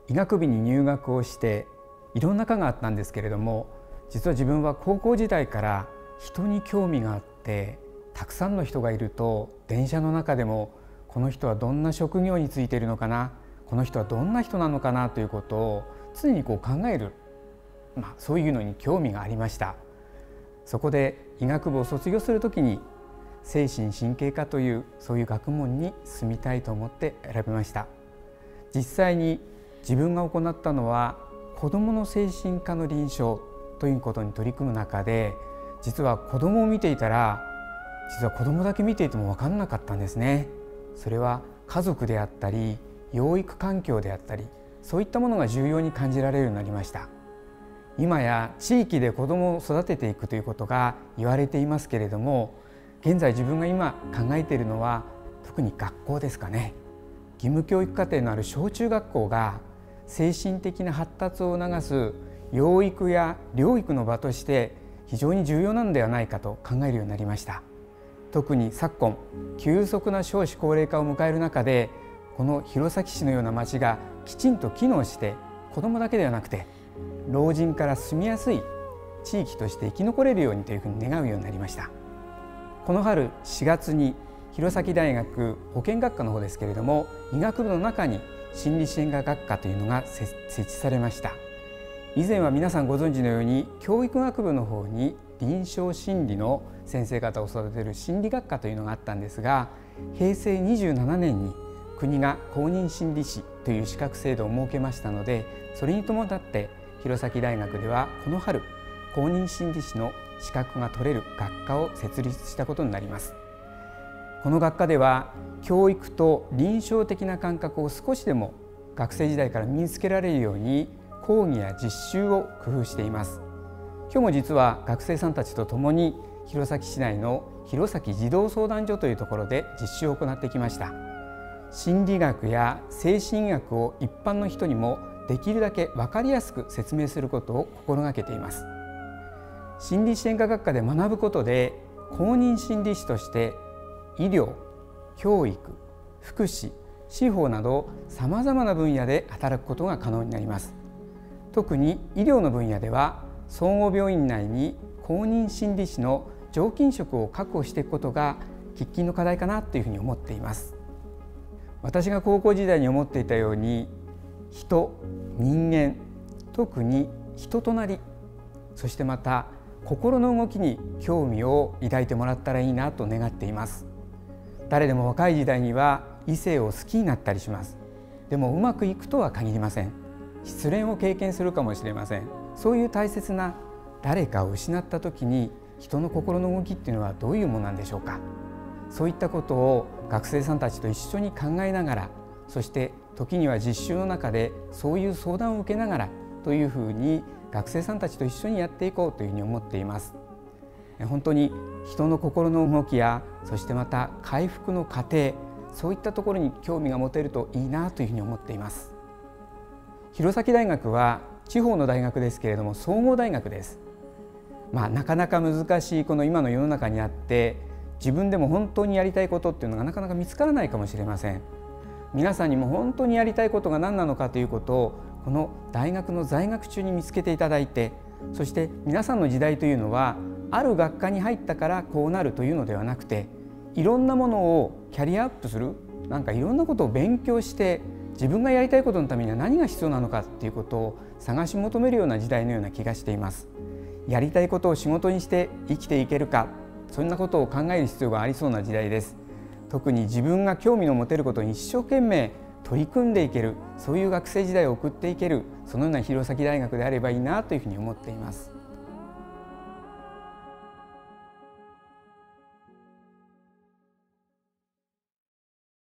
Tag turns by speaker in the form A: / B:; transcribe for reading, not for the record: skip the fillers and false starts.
A: 医学部に入学をしていろんな科があったんですけれども、実は自分は高校時代から人に興味があって、たくさんの人がいると電車の中でもこの人はどんな職業についているのかな、この人はどんな人なのかなということを常に考える、そういうのに興味がありました。そこで医学部を卒業するときに精神神経科というそういう学問に進みたいと思って選びました。実際に自分が行ったのは子どもの精神科の臨床ということに取り組む中で、実は子どもを見ていたら実は子どもだけ見ていても分からなかったんですね。それは家族であったり養育環境であったり、そういったものが重要に感じられるようになりました。今や地域で子どもを育てていくということが言われていますけれども、現在自分が今考えているのは特に学校ですかね。義務教育課程のある小中学校が精神的な発達を促す養育や療育の場として非常に重要なのではないかと考えるようになりました。特に昨今急速な少子高齢化を迎える中で、この弘前市のような町がきちんと機能して子どもだけではなくて老人から住みやすい地域として生き残れるようにというふうに願うようになりました。この春4月に弘前大学保健学科の方ですけれども、医学部の中に心理支援学科というのが設置されました。以前は皆さんご存知のように教育学部の方に臨床心理の先生方を育てる心理学科というのがあったんですが、平成27年に国が公認心理師という資格制度を設けましたので、それに伴って弘前大学ではこの春公認心理師の資格が取れる学科を設立したことになります。この学科では教育と臨床的な感覚を少しでも学生時代から身につけられるように講義や実習を工夫しています。今日も実は学生さんたちと共に弘前市内の弘前児童相談所というところで実習を行ってきました。心理学や精神医学を一般の人にもできるだけ分かりやすく説明することを心がけています。心理支援科学科で学ぶことで公認心理師として医療、教育、福祉、司法などさまざまな分野で働くことが可能になります。特に医療の分野では総合病院内に公認心理師の常勤職を確保していくことが喫緊の課題かなというふうに思っています。私が高校時代に思っていたように、人、人間、特に人となり、そしてまた心の動きに興味を抱いてもらったらいいなと願っています。誰でも若い時代には異性を好きになったりします。でもうまくいくとは限りません。失恋を経験するかもしれません。そういう大切な誰かを失った時に人の心の動きっていうのはどういうものなんでしょうか。そういったことを学生さんたちと一緒に考えながら、そして時には実習の中でそういう相談を受けながらというふうに学生さんたちと一緒にやっていこうというふうに思っています。本当に人の心の動きや、そしてまた回復の過程、そういったところに興味が持てるといいなというふうに思っています。弘前大学は地方の大学ですけれども総合大学です。なかなか難しいこの今の世の中にあって、自分でも本当にやりたいことっていうのがなかなか見つからないかもしれません。皆さんにも本当にやりたいことが何なのかということをこの大学の在学中に見つけていただいて、そして皆さんの時代というのはある学科に入ったからこうなるというのではなくて、いろんなものをキャリアアップする、いろんなことを勉強して自分がやりたいことのためには何が必要なのかということを探し求めるような時代のような気がしています。やりたいことを仕事にして生きていけるか、そんなことを考える必要がありそうな時代です。特に自分が興味の持てることに一生懸命取り組んでいける、そういう学生時代を送っていける、そのような弘前大学であればいいなというふうに思っています。